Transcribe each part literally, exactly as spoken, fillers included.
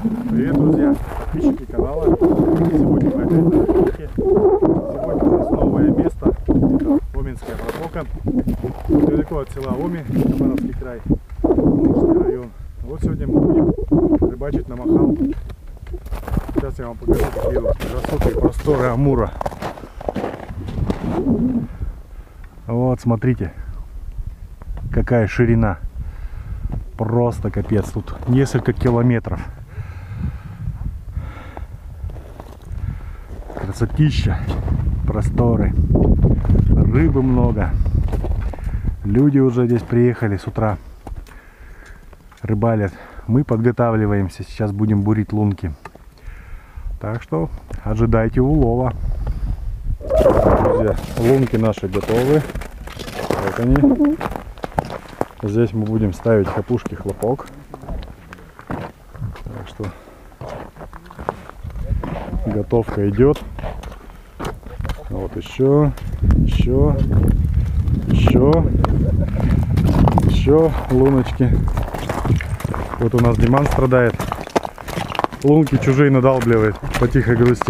Привет, друзья, подписчики канала. Сегодня мы опять на рыбалке. Сегодня у нас новое место. Это Оминская протока. Недалеко от села Оми, Хабаровский край, Амурский район. Вот сегодня мы будем рыбачить на махал. Сейчас я вам покажу, какие вот красоты и просторы Амура. Вот, смотрите, какая ширина. Просто капец, тут несколько километров. Красотища, просторы, рыбы много. Люди уже здесь приехали с утра, рыбалят. Мы подготавливаемся, сейчас будем бурить лунки. Так что ожидайте улова. Друзья, лунки наши готовы. Вот они. Здесь мы будем ставить хапушки хлопок. Так что готовка идет. Вот еще, еще, еще, еще луночки. Вот у нас Диман страдает. Лунки чужие надалбливает по тихой грусти.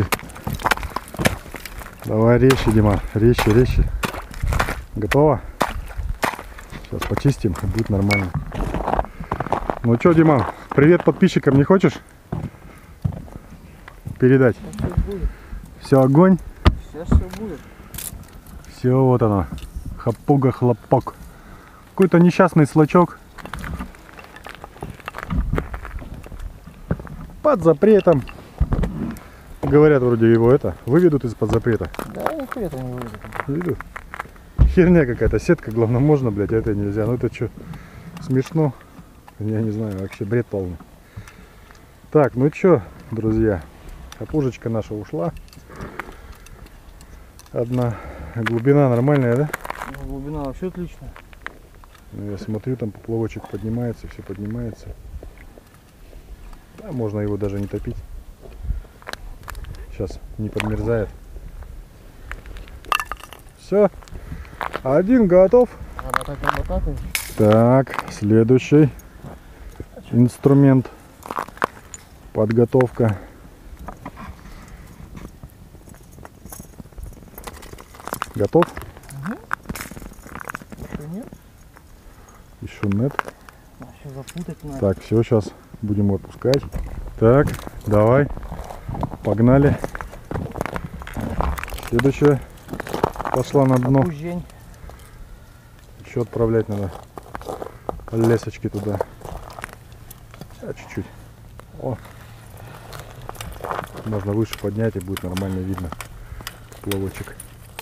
Давай резче, Диман, резче, резче. Готово? Сейчас почистим, и будет нормально. Ну что, Диман, привет подписчикам не хочешь передать? Все, огонь. Сейчас все будет. Все, вот оно. Хапуга хлопок. Какой-то несчастный слачок. Под запретом. Говорят, вроде его это выведут из-под запрета. Да, нихуя не выведут. Выведут. Херня какая-то, сетка, главное, можно, блядь, а это нельзя. Ну это что, смешно? Я не знаю, вообще бред полный. Так, ну что, друзья, хапушечка наша ушла. Одна. Глубина нормальная, да? Ну, глубина вообще отличная. Ну, я смотрю, там поплавочек поднимается, все поднимается. Да, можно его даже не топить. Сейчас не подмерзает. Все. Один готов. Так, следующий инструмент. Подготовка. Готов? Угу. Еще нет? Еще нет. А, еще запутать надо. Так, все, сейчас будем отпускать. Так, давай. Погнали. Следующая пошла на дно. Пузень. Еще отправлять надо лесочки туда. А, чуть-чуть. О. Можно выше поднять, и будет нормально видно плавочек.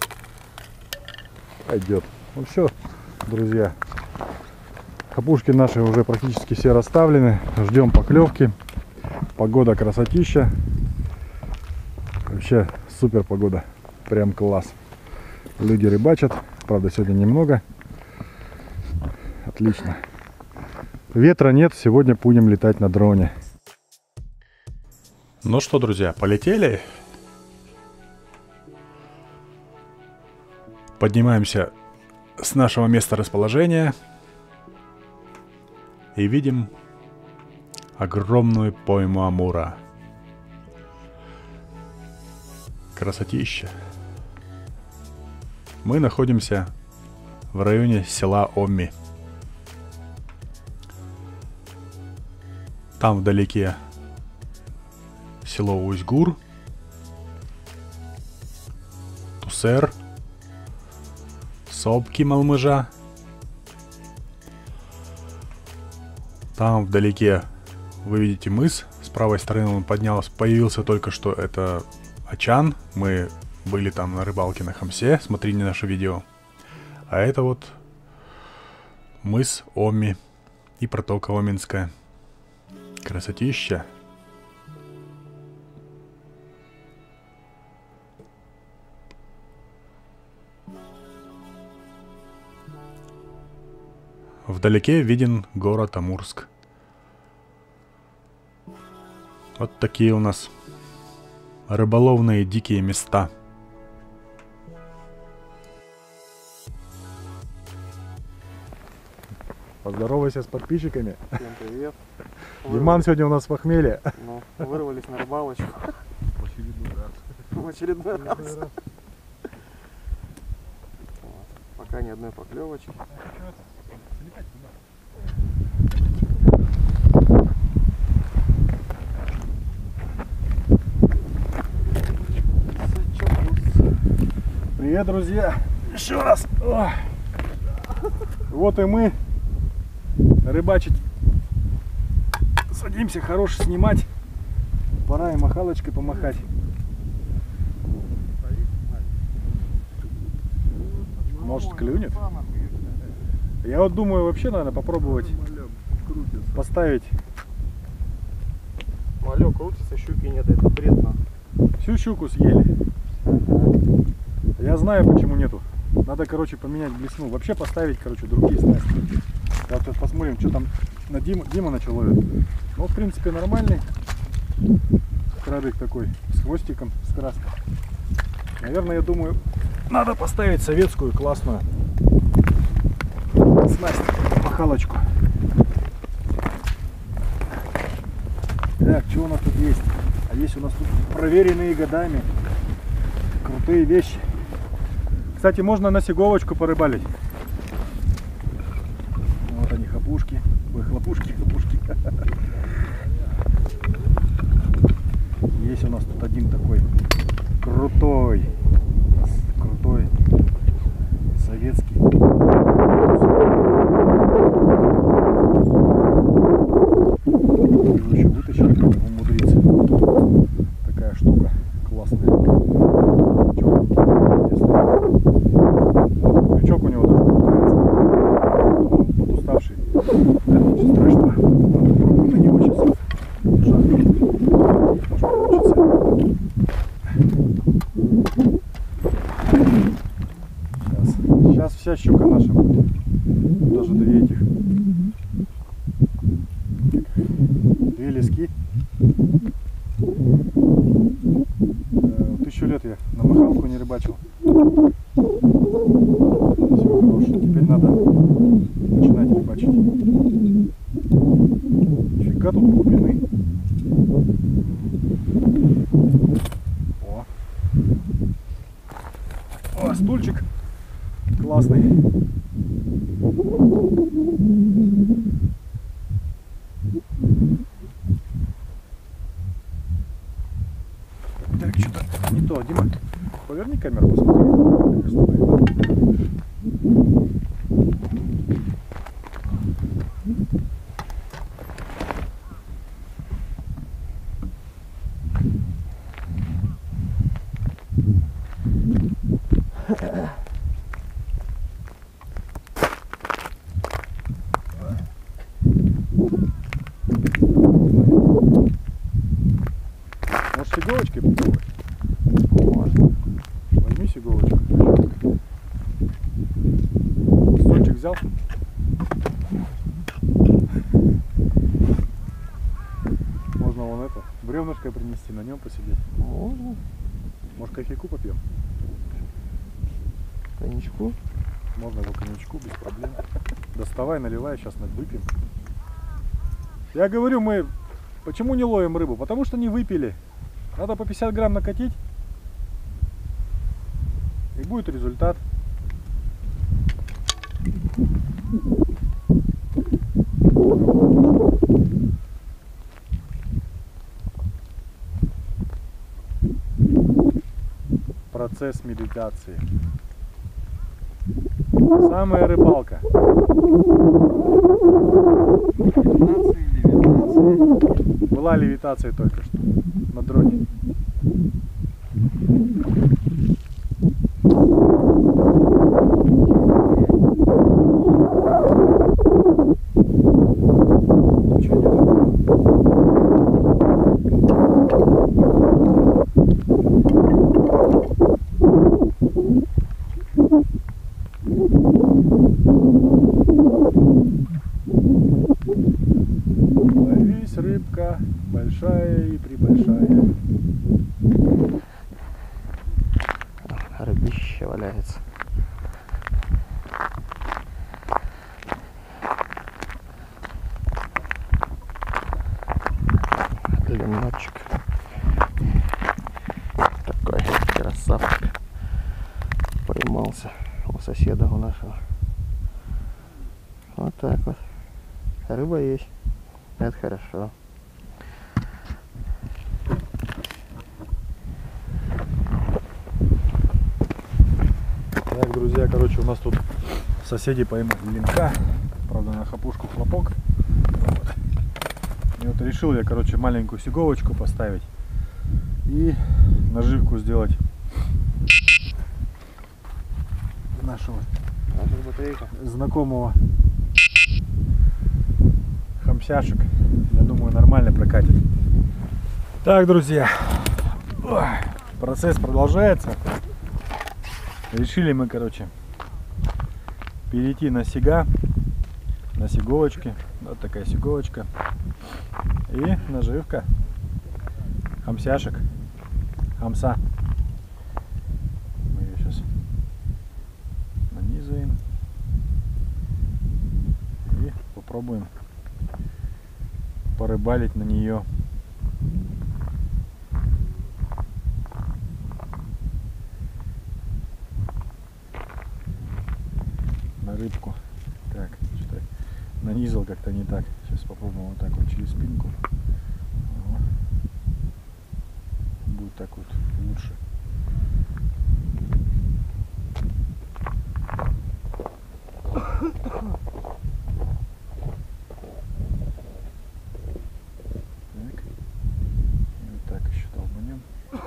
Пойдет. Ну все, друзья. Хапушки наши уже практически все расставлены. Ждем поклевки. Погода красотища. Вообще супер погода. Прям класс. Люди рыбачат. Правда, сегодня немного. Отлично. Ветра нет. Сегодня будем летать на дроне. Ну что, друзья, полетели. Поднимаемся с нашего места расположения. И видим огромную пойму амура. Красотища. Мы находимся в районе села Оми. Там вдалеке село Усть-Гур, Тусер, Сопки Малмыжа. Там вдалеке вы видите мыс. С правой стороны он поднялся, появился только что. Это Ачан. Мы были там на рыбалке на Хамсе. Смотрите наше видео. А это вот мыс Оми и протока Оминская. Красотища. Вдалеке виден город Амурск. Вот такие у нас рыболовные дикие места. Поздоровайся с подписчиками. Всем привет. Диман сегодня у нас в похмелье. Ну, вырвались на рыбалочку. В очередной раз. В очередной раз. Вот. Пока ни одной поклевочки. Привет, друзья! Еще раз! О! Вот и мы рыбачить садимся, хорош снимать. Пора и махалочкой помахать. Может, клюнет? Я вот думаю, вообще надо попробовать поставить. Малек крутится, щуки нет, это бред на. Всю щуку съели. Я знаю, почему нету. Надо, короче, поменять блесну. Вообще поставить, короче, другие снасти. Вот сейчас посмотрим, что там на Дима, Дима начал ловить. Ну, в принципе, нормальный крабик такой, с хвостиком, с краской. Наверное, я думаю, надо поставить советскую классную снасть, махалочку. Так, что у нас тут есть? А есть у нас тут проверенные годами крутые вещи. Кстати, можно на сиговочку порыбалить. Вот они, хапушки. Ой, хлопушки, хлопушки. Есть у нас тут один такой крутой, крутой советский. Его еще вытащили, как умудриться. Такая штука классная. Крючок у него даже пытается. Он подуставший. Да, ничего страшного. Попробуем на него сейчас. Жарко. Может получится. Сейчас. Сейчас вся щука наша будет. Даже две этих. Две лески. Тысячу лет я на махалку не рыбачил. Все хорошее. Теперь надо начинать рыбачить. Фига тут глубины. О. О, стульчик классный. Так, что-то не то. Дима, поверни камеру, посмотри. Может, иголочкой попробовать? Можно. Возьми иголочку. Стульчик взял? Можно вон это, бревнышко принести, на нем посидеть. Можно. Может, кофейку попьем? Коньячку. Можно его коньячку, без проблем. Доставай, наливай, сейчас выпьем. Я говорю, мы почему не ловим рыбу? Потому что не выпили. Надо по пятьдесят грамм накатить. И будет результат. Процесс медитации. Самая рыбалка. Левитации, левитации. Была левитация только что на дроне. Ничего нет. Ловись, рыбка, большая и прибольшая. Рыбище валяется. Леночек. Такой красавчик. Поймался у соседа у нашего. Вот так вот. Рыба есть. Это хорошо. Так, друзья, короче, у нас тут соседи поймали линка. Правда, на хапушку хлопок. Вот. И вот решил я, короче, маленькую сиговочку поставить и наживку сделать нашего знакомого хамсяшек. Я думаю, нормально прокатит. Так, друзья, ой, процесс продолжается. Решили мы, короче, перейти на сига, на сиговочки. Вот такая сиговочка. И наживка. Хамсяшек. Хамса. Мы ее сейчас нанизываем. И попробуем порыбалить на нее. На рыбку. Так, что-то нанизал как-то не так. Сейчас попробуем вот так вот через спинку. О. Будет так вот лучше. Так. И вот так еще долбанем.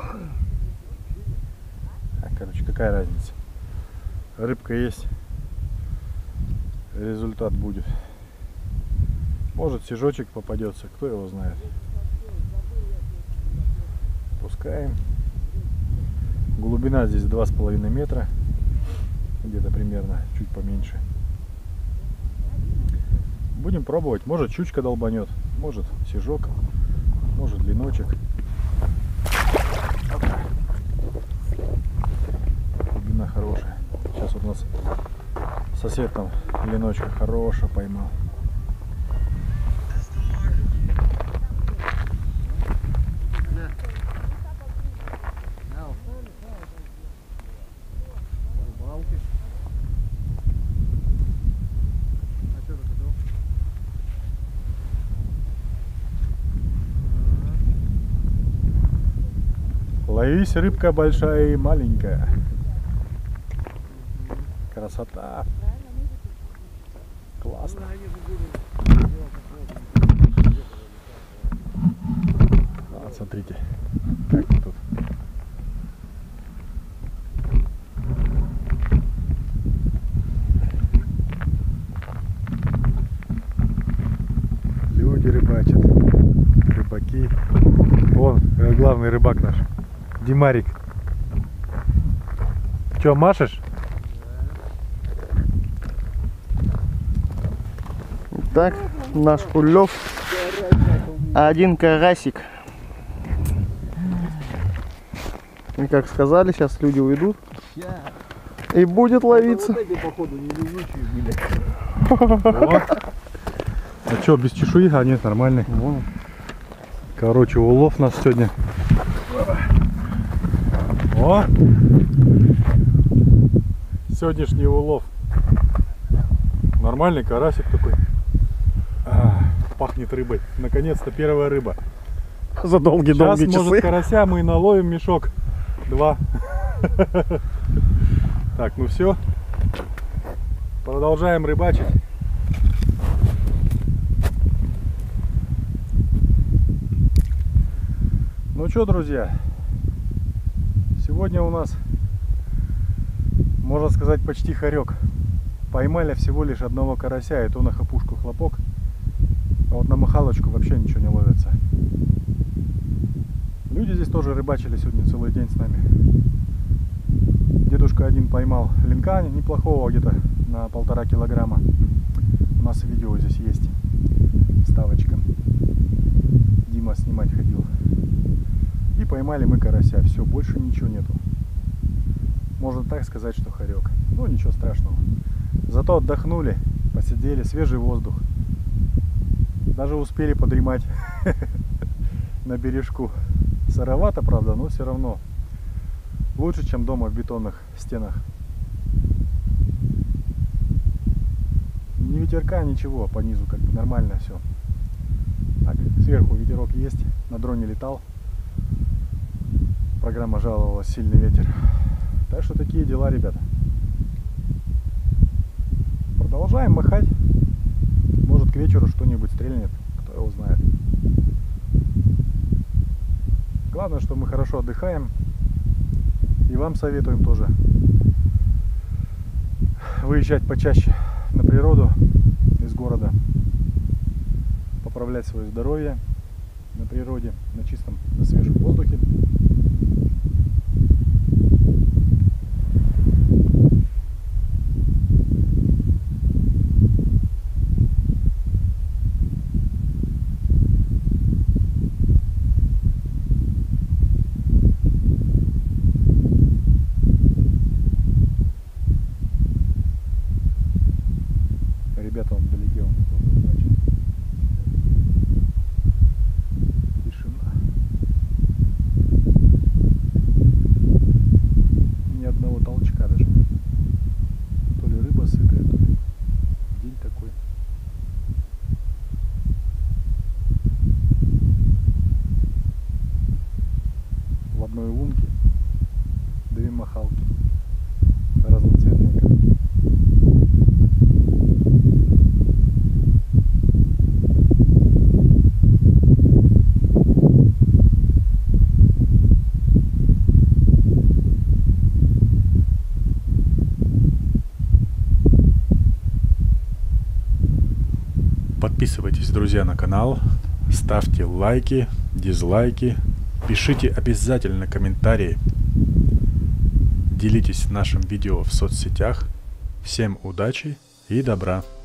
А, короче, какая разница? Рыбка есть. Результат будет. Может, сижочек попадется, кто его знает. Пускаем. Глубина здесь два с половиной метра, где-то примерно, чуть поменьше. Будем пробовать. Может, щучка долбанет, может, сижок, может, леночек. Глубина хорошая. Сейчас вот у нас сосед там леночка хорошая поймал. Ловись, рыбка большая и маленькая. Красота. Классно. А, смотрите, как мы тут. Люди рыбачат, рыбаки. Вон, главный рыбак наш, Димарик. Че, машешь? Так, наш улов. Один карасик. И как сказали, сейчас люди уйдут. И будет ловиться. А что, без чешуи? А нет, нормальный. Вон. Короче, улов у нас сегодня. О! Сегодняшний улов. Нормальный карасик такой. А, пахнет рыбой. Наконец-то первая рыба. За долгие-долгие Сейчас, часы. может, карася мы и наловим мешок. Два. Так, ну все. Продолжаем рыбачить. Ну что, друзья, сегодня у нас, можно сказать, почти хорек. Поймали всего лишь одного карася, и то на хапушку хлопок. А вот на махалочку вообще ничего не ловится. Люди здесь тоже рыбачили сегодня целый день с нами. Дедушка один поймал линка неплохого, где-то на полтора килограмма. У нас видео здесь есть, вставочка. Дима снимать ходил. И поймали мы карася. Все, больше ничего нету. Можно так сказать, что хорек. Ну, ничего страшного. Зато отдохнули, посидели, свежий воздух. Даже успели подремать. на бережку. Сыровато, правда, но все равно лучше, чем дома в бетонных стенах. Ни ветерка, ничего, по низу как бы нормально все. Так, сверху ветерок есть, на дроне летал. Программа жаловалась, сильный ветер. Так что такие дела, ребята. Продолжаем махать. Может, к вечеру что-нибудь стрельнет, кто его знает. Главное, что мы хорошо отдыхаем. И вам советуем тоже выезжать почаще на природу из города. Поправлять свое здоровье на природе, на чистом, на свежем воздухе. Ребята, он вдалеке, он тоже удачи. Тишина. Ни одного толчка даже. То ли рыба сытая, то ли день такой. В одной лунке две махалки. Разноцветные крылки. Подписывайтесь, друзья, на канал, ставьте лайки, дизлайки, пишите обязательно комментарии, делитесь нашим видео в соцсетях. Всем удачи и добра!